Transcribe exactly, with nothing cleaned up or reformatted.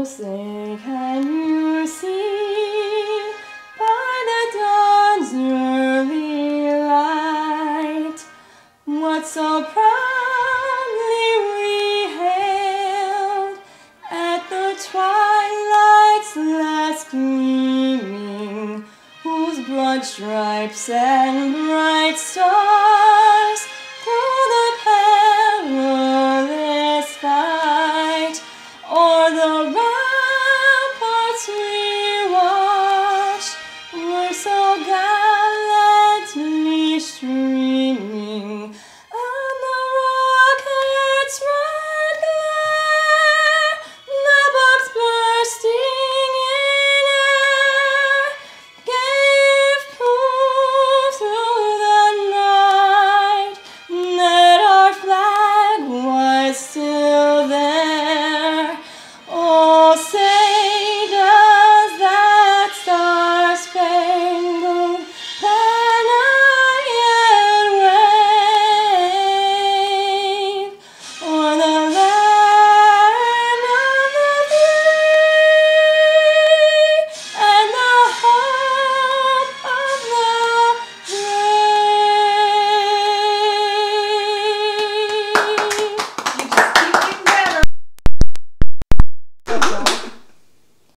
Oh, say, can you see by the dawn's early light what so proudly we hailed at the twilight's last gleaming, whose broad stripes and bright stars